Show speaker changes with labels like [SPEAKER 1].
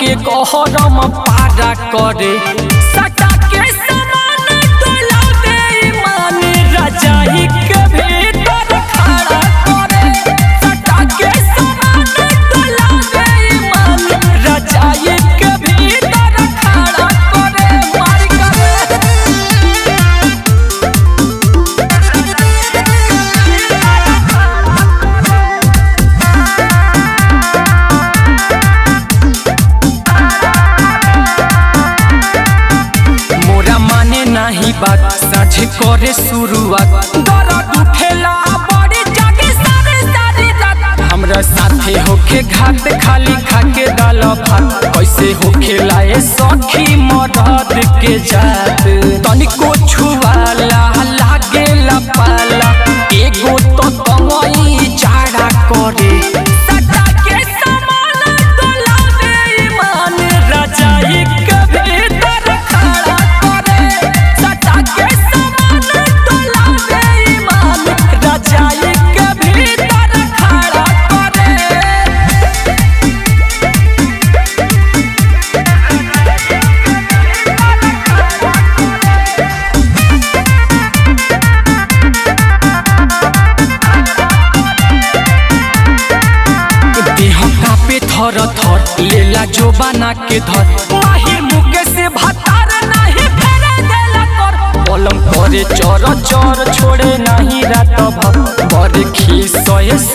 [SPEAKER 1] के गहरम पारा करे सटा के समान डोला दे ईमान रजाई के भीतर खड़ा करे सटा के समान डोला दे ईमान रजाई के भीतर खड़ा करे मारी बात साझे करे शुरुआत दर्द उठेला बड़ी जागे सारी रात हमरा साथे होके घाट खाली खाके दाल भात कैसे होखेला ए सखी मदद के जात तनिको छुवाला लागेला पाला एगो तो तंगई चाड़ा करे सटा के समान डोला दे ईमान रजाई के भीतर खड़ा करे सटा के समान डोला दे ईमान रजाई के भीतर खड़ा करे थर थर लेला जो बना के धर माहिर मुके से भतार नहीं फेरे देला कर पलंग करे चर चर छोड़े नहीं रात भर बड़ खीस